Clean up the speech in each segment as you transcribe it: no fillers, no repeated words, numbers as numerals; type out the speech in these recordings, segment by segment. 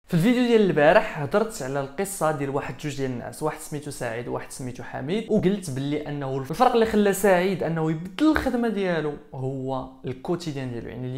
في الفيديو ديال البارح هضرت على القصه ديال جوج ديال الناس، واحد سميتو سعيد وواحد سميتو حميد، وقلت باللي انه الفرق اللي خلى سعيد انه يبدل الخدمه ديالو هو الكوتيديان ديالو، يعني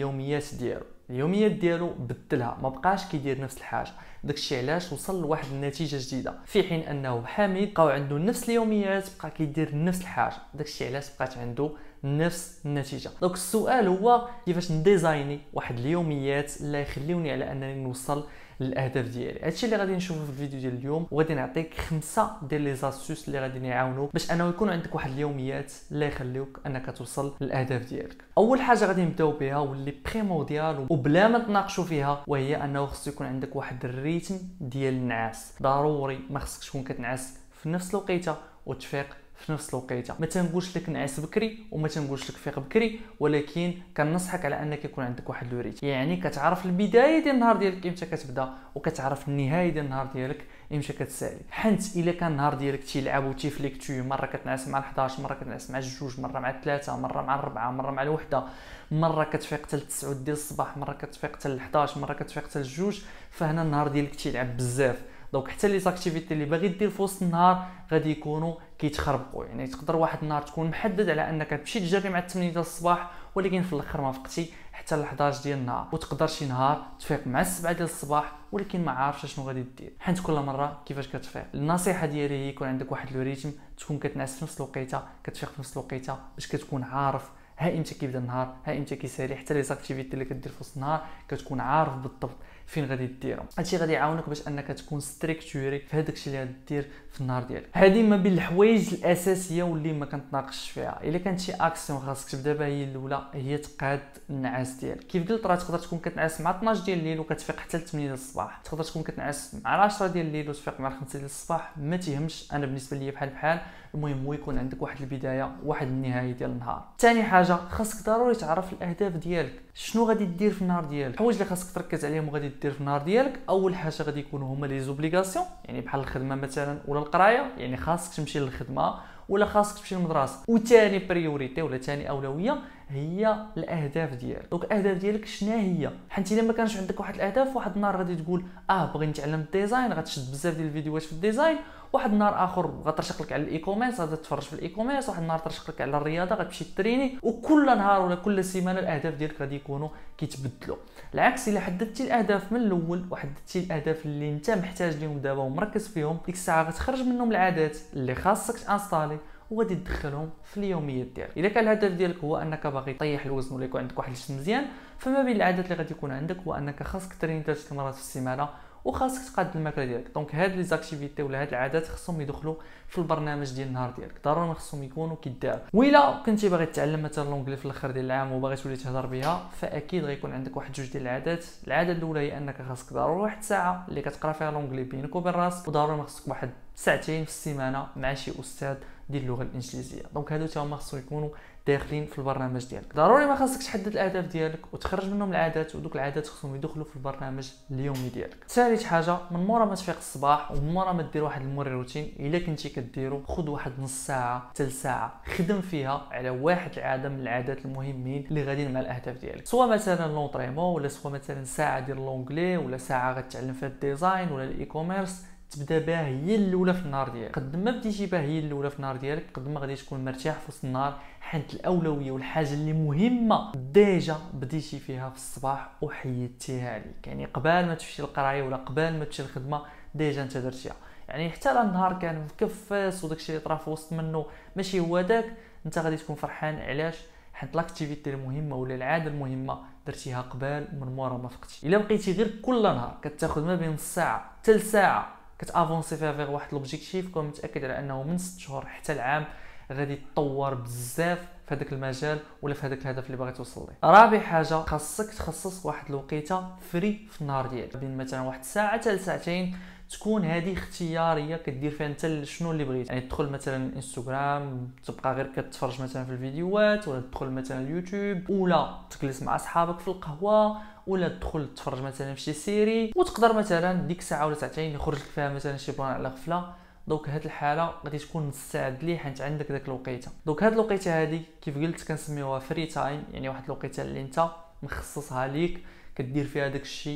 اليوميات ديالو بدلها، ما بقاش كيدير نفس الحاجه. داكشي علاش وصل لواحد النتيجه جديده، في حين انه حميد بقاو عنده نفس اليوميات، بقى كيدير نفس الحاجه، داكشي علاش بقات عنده نفس النتيجه. دونك السؤال هو كيفاش نديزايني واحد اليوميات اللي يخليوني على انني نوصل للاهداف ديالي. هادشي اللي غادي نشوفو في الفيديو ديال اليوم، وغادي نعطيك 5 ديال لي زاستوس اللي غادي يعاونوك باش انه يكون عندك واحد اليوميات اللي يخليوك انك توصل للاهداف ديالك. اول حاجه غادي نبداو بها واللي بريمورديال وبلا ما تناقشوا فيها، وهي انه خصو يكون عندك واحد الريتم ديال النعاس. ضروري ما خصكش تكون كتنعس في نفس الوقيته وتفيق في نفس الوقيته. ما تنقولش لك نعس بكري وما تنقولش لك فيق بكري، ولكن كنصحك على انك يكون عندك واحد لوريت، يعني كتعرف البدايه ديال النهار ديالك امتى كتبدا، وكتعرف النهايه ديال النهار ديالك امتى كتسالي. حنت الا كان النهار ديالك تيلعب وتيفليكتو، مره كتنعس مع 11، مره كتنعس مع 2، مره مع 3، مره مع 4، مره مع 1، مره كتفيق حتى 9 ديال الصباح، مره كتفيق حتى 11، مره كتفيق حتى 2، فهنا النهار ديالك تيلعب بزاف. دونك حتى لي زاكتيفيتي اللي باغي دير في وسط النهار غادي يكونوا كيتخربقوا. يعني تقدر واحد النهار تكون محدد على انك تمشي تجري مع 8 ديال الصباح، ولكن في الاخر ما فقتي حتى ل 11 ديال النهار، وتقدر شي نهار تفيق مع 7 ديال الصباح ولكن ما عارفش شنو غادي دير، حيت كل مره كيفاش كتفيق. النصيحه ديالي هي يكون عندك واحد الريتم، تكون كتنعس في نفس الوقيته، كتفيق في نفس الوقيته، باش كتكون عارف ها امتى كيبدا النهار، ها امتى كيسالي. حتى لي زاكتيفيتي اللي كدير في وسط النهار كتكون عارف بالضبط فين غادي ديرهم. هادشي غادي يعاونك باش انك تكون ستريكتوري في هذاك الشيء اللي غادي دير في النهار ديالك. هذه ما بين الحوايج الاساسيه واللي ما كنتناقش فيها. الا كانت شي اكسيون خاصك تبدا بها هي الاولى، هي تقاد النعاس ديالك. كيف قلت راه تقدر تكون كتنعس مع 12 ديال الليل وكتفيق حتى ل 8 ديال الصباح، تقدر تكون كتنعس مع 10 ديال الليل وتفيق مع 5 ديال الصباح، ما تيهمش. انا بالنسبه لي بحال المهم هو يكون عندك واحد البدايه واحد النهايه ديال النهار. ثاني حاجه خاصك ضروري تعرف الاهداف ديالك، شنو غادي دير في النهار ديالك، الحوايج اللي خاصك تركز عليهم وغادي دير في النهار ديالك. اول حاجه غادي يكونوا هما لي زوبليغاسيون، يعني بحال الخدمه مثلا ولا القرايه، يعني خاصك تمشي للخدمه ولا خاصك تمشي للمدرسه. وثاني بريوريتي ولا ثاني اولويه هي الاهداف ديالك. دونك الاهداف ديالك شنو هي؟ حيت الا ما كانش عندك واحد الاهداف، واحد النهار غادي تقول بغي نتعلم الديزاين، غتشد بزاف ديال الفيديوهات في الديزاين، واحد النهار اخر غترشق لك على الاي كوميرس، غادي تتفرج في الاي كوميرس، واحد النهار ترشق لك على الرياضه، غتمشي تريني، وكل نهار ولا كل سيمانه الاهداف ديالك غادي يكونوا كيتبدلوا. العكس الا حددتي الاهداف من الاول وحددتي الاهداف اللي انت محتاج لهم دابا ومركز فيهم، ديك الساعه غتخرج منهم العادات اللي خاصك تانستالي وغادي تدخلهم في اليوميات ديالك. الا كان الهدف ديالك هو انك باغي طيح الوزن ولا يكون عندك واحد الجسم مزيان، فما بين العادات اللي غادي يكون عندك هو انك خاصك تريني 3 مرات في السيمانه، وخاصك تقاد الماكله ديالك. دونك هاد لي زاكتيفيتي ولا هاد العادات خصهم يدخلوا في البرنامج ديال النهار ديالك، ضروري خصهم يكونوا كيداروا. وإلا كنتي باغي تتعلم مثلا لونجلي في الاخر ديال العام وباغي تولي تهضر بها، فاكيد غيكون عندك واحد جوج ديال العادات. العاده الاولى هي انك خاصك ضروري واحد الساعه اللي كتقرا فيها لونجلي بينك وبين راسك، وضروري خاصك واحد ساعتين في السيمانه مع شي استاذ ديال اللغه الانجليزيه. دونك هادو تا هما خصهم يكونوا داخلين في البرنامج ديالك. ضروري ما خاصكش تحدد الاهداف ديالك وتخرج منهم العادات، ودوك العادات خصهم يدخلوا في البرنامج اليومي ديالك. ثالث حاجه، من مورا ما تفيق الصباح ومن مورا ما دير واحد الموري روتين، الا كنتي كديرو خذ واحد نص ساعه حتى ساعه خدم فيها على واحد العاده من العادات المهمين اللي غاديين مع الاهداف ديالك، سواء مثلا لونطريمون ولا سواء مثلا ساعه ديال لونجلي ولا ساعه غتعلم فيها الديزاين ولا الاي كوميرس. تبدا بها هي الاولى في النهار ديالك. قد ما بديتي بها هي الاولى في النهار ديالك قد ما غادي تكون مرتاح في وسط النهار، حيت الاولويه والحاجه اللي مهمه ديجا بديتي فيها في الصباح وحيدتيها ليك. يعني قبل ما تمشي للقرايه ولا قبل ما تمشي للخدمه ديجا انت درتيها. يعني حتى النهار كان مكفس وداكشي اللي طرا في وسط منه ماشي هو داك، انت غادي تكون فرحان. علاش؟ حيت لاكتيفيتي المهمه ولا العاده المهمه درتيها قبل من مورا ما فقتي. الا بقيتي غير كل نهار كتاخذ ما بين نص ساعه حتى ساعه كتافونسي فيها فيغ واحد لوبجيكتيف، كون متاكد على انه من 6 شهور حتى العام غادي تطور بزاف في هذاك المجال ولا في هذاك الهدف اللي باغي توصل ليه. رابع حاجه، خاصك تخصص واحد الوقيته فري في النهار ديالك، بين مثلا واحد ساعه حتى ساعتين، تكون هذه اختياريه كدير فيها انت شنو اللي بغيت. يعني تدخل مثلا الانستغرام تبقى غير كتفرج مثلا في الفيديوهات، ولا تدخل مثلا اليوتيوب، ولا تجلس مع اصحابك في القهوه، ولا تدخل تفرج مثلا في شي سيري، وتقدر مثلا ديك ساعه ولا ساعتين يخرج لك فيها مثلا شي بلان على غفله. دونك هاد الحاله غادي تكون نص ساعه ليه حيت عندك داك الوقيته. دونك هاد الوقيته هادي كيف قلت كنسميوها فري تايم، يعني واحد الوقيته اللي انت مخصصها ليك كدير فيها داك الشيء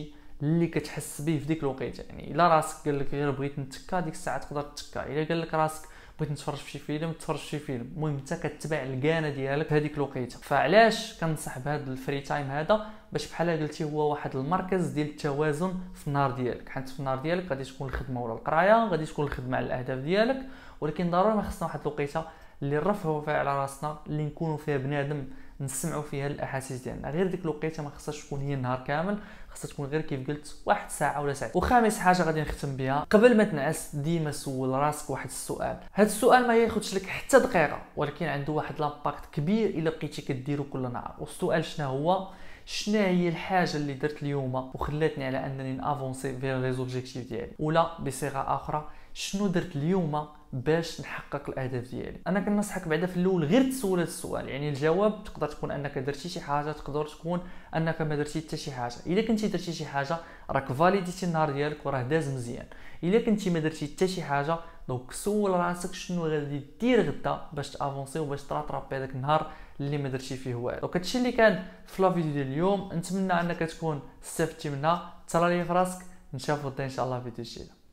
اللي كتحس به في ديك الوقيته. يعني الا راسك قال لك غير بغيت نتكا، ديك الساعه تقدر تتكا. الا قال لك راسك بغيت نتفرج في شي فيلم، تفرج في شي فيلم. المهم انت كتبع الكانه ديالك في هذيك الوقيته. فعلاش كنصح بهذا الفري تايم هذا؟ باش بحال قلتي هو واحد المركز ديال التوازن في النهار ديالك. حيت في النهار ديالك غادي تكون الخدمه ولا القرايه، غادي تكون الخدمه على الاهداف ديالك، ولكن ضروري ما خصنا واحد الوقيته اللي نرفهوا فيها على راسنا، اللي نكونوا فيها بنادم نسمعوا فيها الاحاسيس ديالنا. غير ديك الوقيته ما خصهاش تكون هي النهار كامل، خصها تكون غير كيف قلت واحد ساعه ولا ساعتين. وخامس حاجه غادي نختم بها، قبل ما تنعس ديما سول راسك واحد السؤال. هذا السؤال ما ياخذش لك حتى دقيقه، ولكن عنده واحد لامباكت كبير الا بقيتي كديرو كل نهار. والسؤال شنو هو؟ شنو هي الحاجه اللي درت اليوم وخلاتني على انني نافونسي في لي زوبجيكتيف ديالي؟ ولا بصيغه اخرى، شنو درت اليوم باش نحقق الاهداف ديالي؟ انا كنصحك بعدا في الاول غير تسول هذا السؤال. يعني الجواب تقدر تكون انك درتي شي حاجه، تقدر تكون انك ما درتي حتى شي حاجه. الا كنتي درتي شي حاجه راك فاليديتي النهار ديالك وراه داز مزيان. الا كنتي ما درتي حتى شي حاجه، دونك سول راسك شنو غادي دير غدا باش تافونسي وباش تراترابي هذاك النهار اللي ما درتي فيه والو. دونك هادشي اللي كان في لا فيديو ديال اليوم، نتمنى انك تكون استفدتي منها. تهلا لي في راسك، نشوفوا ان شاء الله فيديو جديد.